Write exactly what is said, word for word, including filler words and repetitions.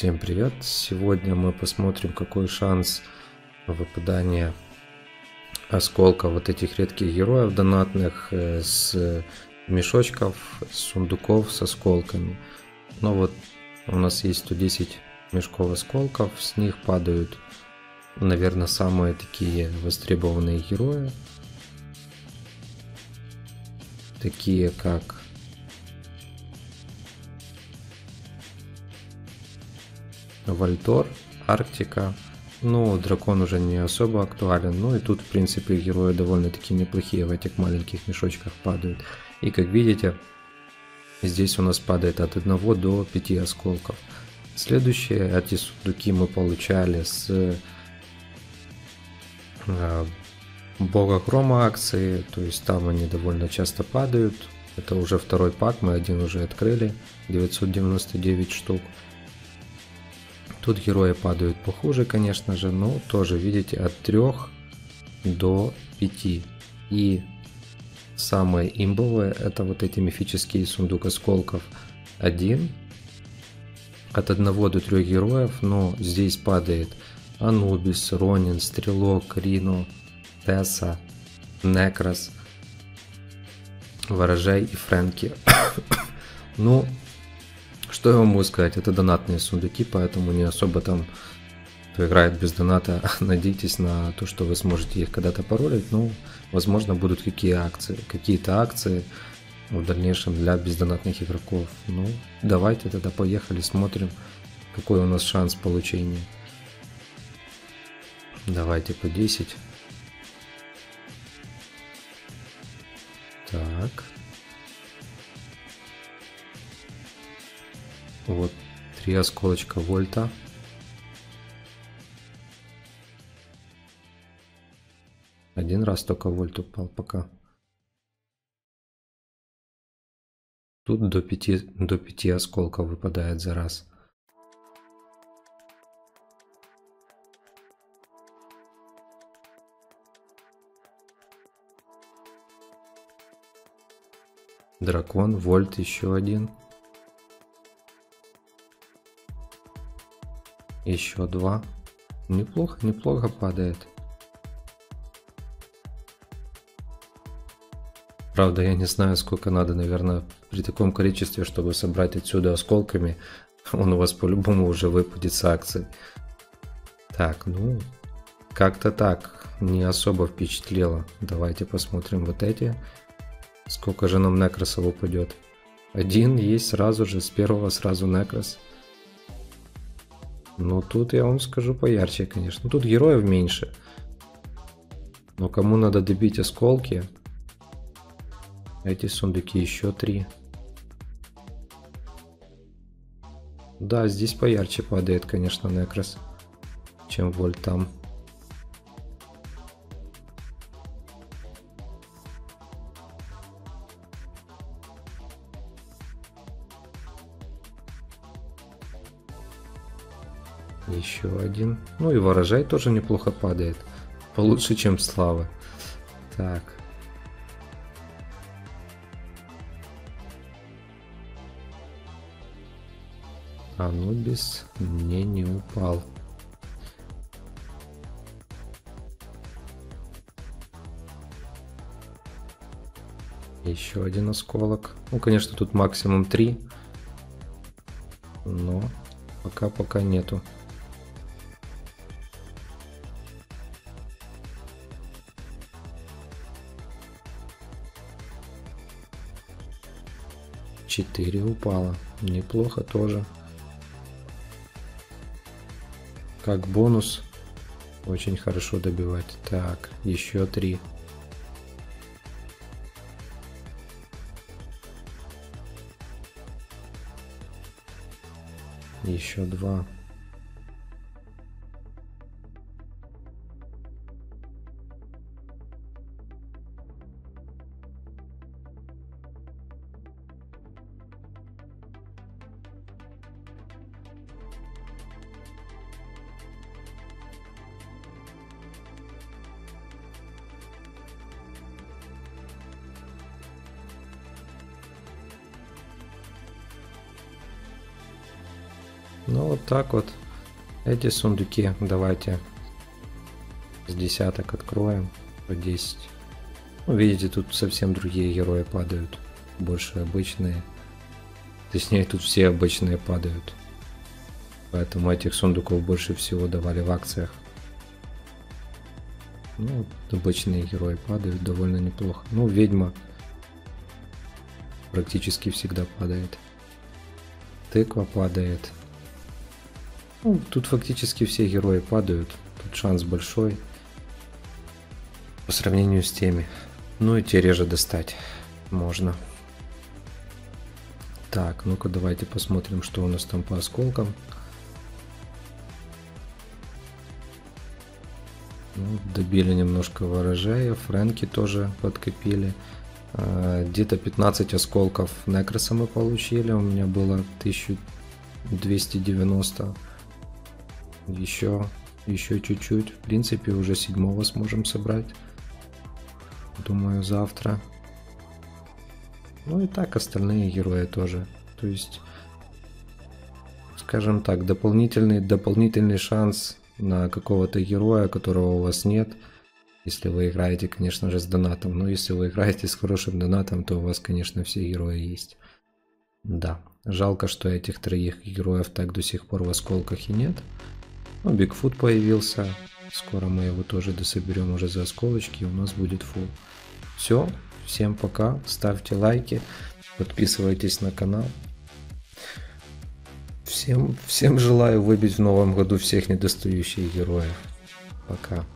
Всем привет! Сегодня мы посмотрим, какой шанс выпадания осколка вот этих редких героев донатных с мешочков, с сундуков с осколками. Ну вот у нас есть сто десять мешков осколков, с них падают, наверное, самые такие востребованные герои, такие как Вольтор, Арктика. Ну, дракон уже не особо актуален. Ну и тут, в принципе, герои довольно-таки неплохие в этих маленьких мешочках падают. И как видите, здесь у нас падает от одного до пяти осколков. Следующие эти сундуки мы получали с э, Бога Хрома акции. То есть там они довольно часто падают. Это уже второй пак, мы один уже открыли. девятьсот девяносто девять штук. Тут герои падают похуже, конечно же, но тоже, видите, от трёх до пяти. И самые имбовые — это вот эти мифические сундук осколков один. От одного до трёх героев, но здесь падает Анубис, Ронин, Стрелок, Рино, Тесса, Некрос, Ворожей и Фрэнки. Ну, что я вам могу сказать, это донатные сундуки, поэтому не особо там кто играет без доната. Надейтесь на то, что вы сможете их когда-то паролить. Ну, возможно, будут какие акции, какие-то акции в дальнейшем для бездонатных игроков. Ну, давайте тогда поехали, смотрим, какой у нас шанс получения. Давайте по десять. Так. Вот три осколочка Вольта. Один раз только Вольт упал пока. Тут до пяти, до пяти осколков выпадает за раз. Дракон, Вольт, еще один. Еще два. Неплохо, неплохо падает. Правда, я не знаю, сколько надо, наверное, при таком количестве, чтобы собрать отсюда осколками. Он у вас по-любому уже выпадет с акций. Так, ну, как-то так. Не особо впечатлило. Давайте посмотрим вот эти. Сколько же нам Некроса упадет? Один есть сразу же, с первого сразу Некрос. Ну, тут я вам скажу поярче, конечно. Тут героев меньше. Но кому надо добить осколки, эти сундуки еще три. Да, здесь поярче падает, конечно, Некрос, чем Вольт там. Еще один. Ну и Ворожай тоже неплохо падает. Получше, чем Слава. Так. Анубис мне не упал. Еще один осколок. Ну, конечно, тут максимум три. Но пока-пока нету. четыре упало. Неплохо тоже. Как бонус очень хорошо добивать. Так, еще три. Еще два. Ну вот так вот. Эти сундуки давайте с десяток откроем по десять. Ну, видите, тут совсем другие герои падают. Больше обычные. Точнее, тут все обычные падают. Поэтому этих сундуков больше всего давали в акциях. Ну, обычные герои падают довольно неплохо. Ну, ведьма практически всегда падает. Тыква падает. Ну, тут фактически все герои падают. Тут шанс большой по сравнению с теми. Ну и те реже достать можно. Так, ну-ка давайте посмотрим, что у нас там по осколкам. Ну, добили немножко ворожея, Фрэнки тоже подкопили. Где-то пятнадцать осколков Некроса мы получили, у меня было тысяча двести девяносто. Еще, еще чуть-чуть. В принципе, уже седьмого сможем собрать. Думаю, завтра. Ну и так остальные герои тоже. То есть, скажем так, дополнительный, дополнительный шанс на какого-то героя, которого у вас нет. Если вы играете, конечно же, с донатом. Но если вы играете с хорошим донатом, то у вас, конечно, все герои есть. Да. Жалко, что этих троих героев так до сих пор в осколках и нет. Ну, Бигфут появился. Скоро мы его тоже дособерем уже за осколочки. И у нас будет фулл. Все. Всем пока. Ставьте лайки. Подписывайтесь на канал. Всем, всем желаю выбить в новом году всех недостающих героев. Пока.